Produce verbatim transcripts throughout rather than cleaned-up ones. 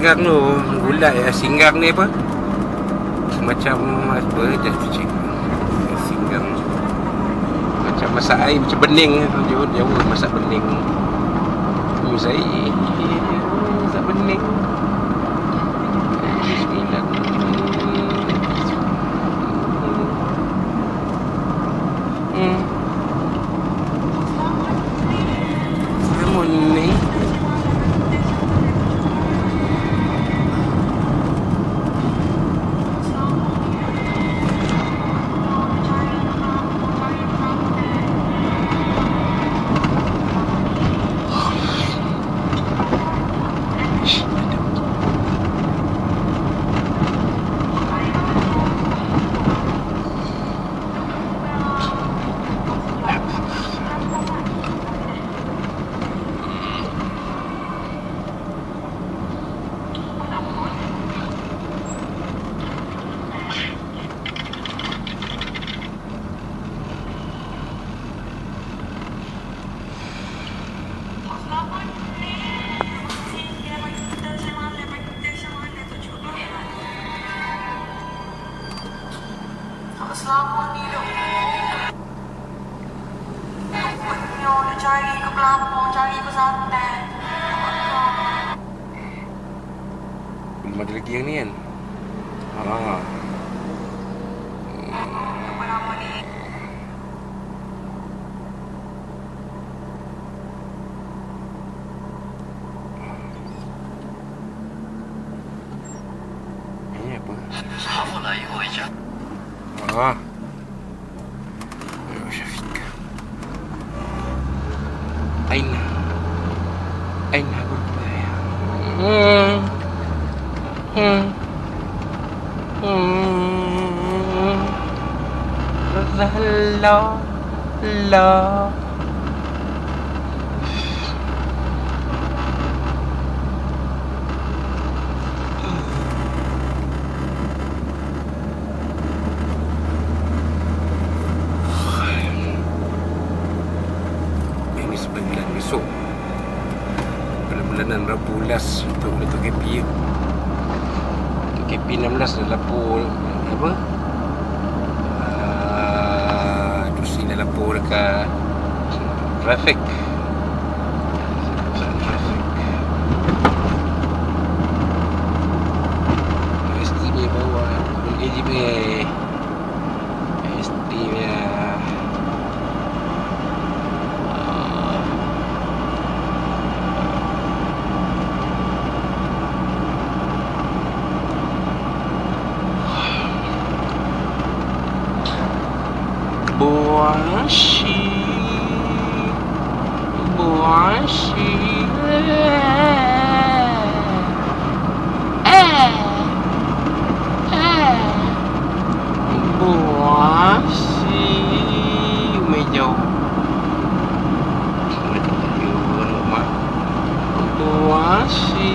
Singgang tu, ulat ya, singgang ni apa? Macam apa, just check. Singgang macam masak air, macam bening tu, Jawa masak bening. Mus air, masak bening. Bismillah. Hmm. Lemon ni. Selama ni duk Punya nak cari ke Kelapa, cari ke Santan. Belum ada lagi yang ni kan? Haa. Apa nama ni? Ini apa? Sama lah, you aja. Ah, ayo Syafiq. Aina, Aina berupaya. Hmm, hmm, hmm. La, la. Besok bulan-bulanan Rabu last untuk Datuk K P ya. Datuk K P enam belas dah lapor apa? Uh, terus ni dah lapor dekat traffic. Traffic. S T B bawah K J B. S T B ya. Boashi, boashi, eh, eh, boashi, meja, rumah, boashi.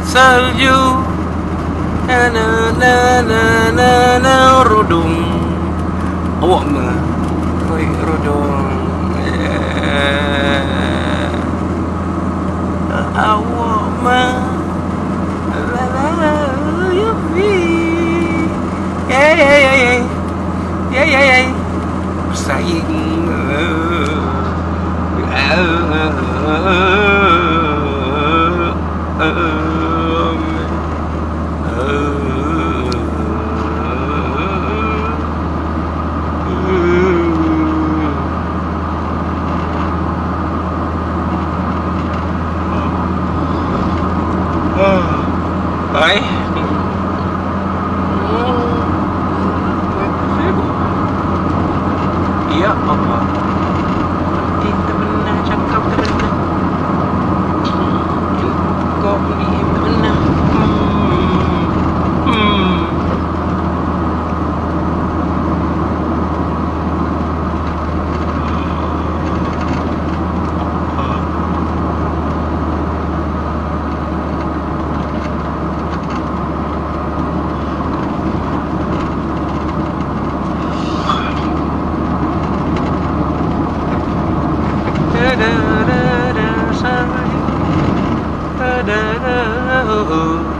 salju, na na na na na na rodong. Awak mah, koi rodong. Yeah. Awak mah, la la la, you feel. Yeah yeah yeah yeah, yeah yeah yeah. Bersaing. Hai. Ya Allah. Kita benar cakap benar. Kau ni benar. Hmm. Hmm. Da da da da, da da da, oh oh.